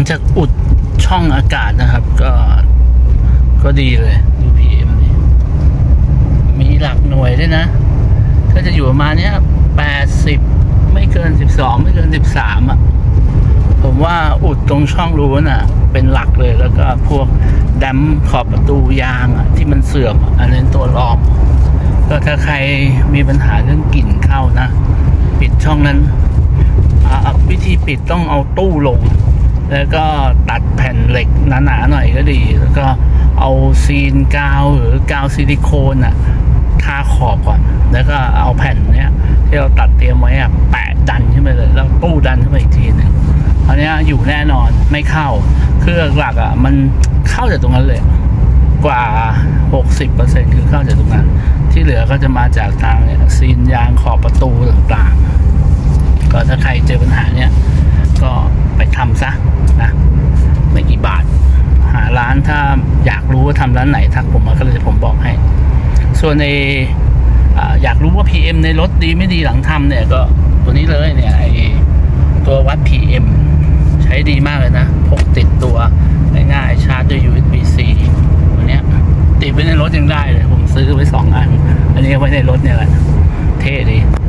จากอุดช่องอากาศนะครับก็ดีเลยดู PM นี่มีหลักหน่วยด้วยนะก็จะอยู่ประมาณนี้80ไม่เกิน12ไม่เกิน13อ่ะผมว่าอุดตรงช่องรูน่ะเป็นหลักเลยแล้วก็พวกดัมขอบประตูยางอ่ะที่มันเสื่อมอันนั้นตัวรองก็ถ้าใครมีปัญหาเรื่องกลิ่นเข้านะปิดช่องนั้นวิธีปิดต้องเอาตู้ลงแล้วก็ตัดแผ่นเหล็กหนาๆหน่อยก็ดีแล้วก็เอาซีนกาวหรือกาวซิลิโคนอ่ะทาขอบก่อนแล้วก็เอาแผ่นเนี้ยที่เราตัดเตรียมไว้อ่ะแปะดันขึ้นไปเลยแล้วตู้ดันขึ้นไปอีกทีนึงอันนี้อยู่แน่นอนไม่เข้าคือหลักอ่ะมันเข้าจากตรงนั้นเลยกว่า 60% คือเข้าจากตรงนั้นที่เหลือก็จะมาจากทางซีนยางขอบประตูต่างๆก็ถ้าใครเจอปัญหาเนี้ยก็ไปทำซะนะไม่กี่บาทหาร้านถ้าอยากรู้ว่าทำร้านไหนทักผมมาก็เลยผมบอกให้ส่วนในอยากรู้ว่า PM ในรถดีไม่ดีหลังทำเนี่ยก็ตัวนี้เลยเนี่ยไอตัววัด PM ใช้ดีมากเลยนะพกติดตัวง่ายๆชาร์จด้วย USB-C ตัวเนี้ยติดไว้ในรถยังได้เลยผมซื้อไว้2 อันอันนี้ไว้ในรถเนี่ยแหละเท่ดี